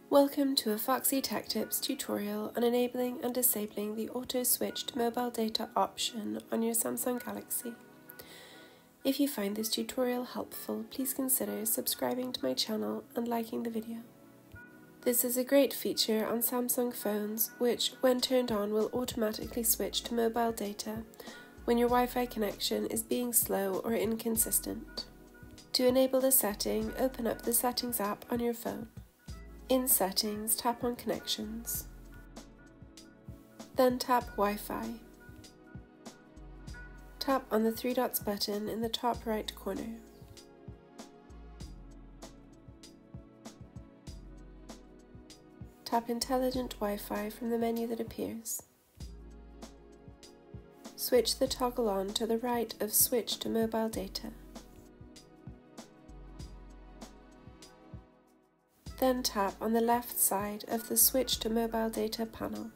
Welcome to a Foxy Tech Tips tutorial on enabling and disabling the auto switched mobile data option on your Samsung Galaxy. If you find this tutorial helpful, please consider subscribing to my channel and liking the video. This is a great feature on Samsung phones which, when turned on, will automatically switch to mobile data when your Wi-Fi connection is being slow or inconsistent. To enable the setting, open up the Settings app on your phone. In Settings, tap on Connections. Then tap Wi-Fi. Tap on the three dots button in the top right corner. Tap Intelligent Wi-Fi from the menu that appears. Switch the toggle on to the right of Switch to Mobile Data. Then tap on the left side of the Switch to Mobile Data panel.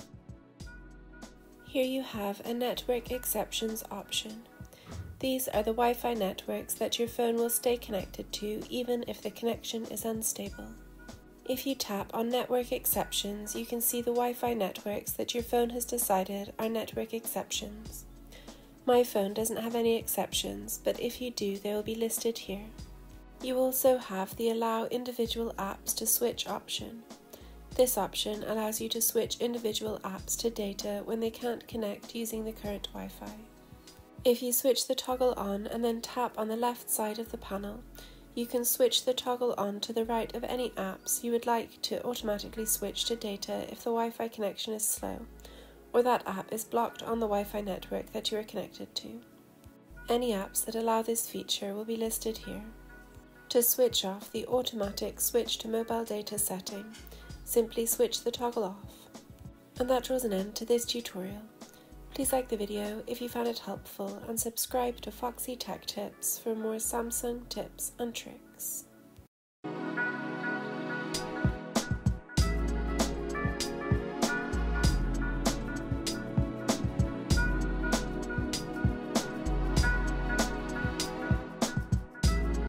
Here you have a Network Exceptions option. These are the Wi-Fi networks that your phone will stay connected to even if the connection is unstable. If you tap on Network Exceptions, you can see the Wi-Fi networks that your phone has decided are network exceptions. My phone doesn't have any exceptions, but if you do, they will be listed here. You also have the Allow Individual Apps to Switch option. This option allows you to switch individual apps to data when they can't connect using the current Wi-Fi. If you switch the toggle on and then tap on the left side of the panel, you can switch the toggle on to the right of any apps you would like to automatically switch to data if the Wi-Fi connection is slow, or that app is blocked on the Wi-Fi network that you are connected to. Any apps that allow this feature will be listed here. To switch off the automatic switch to mobile data setting, simply switch the toggle off. And that draws an end to this tutorial. Please like the video if you found it helpful and subscribe to Foxy Tech Tips for more Samsung tips and tricks.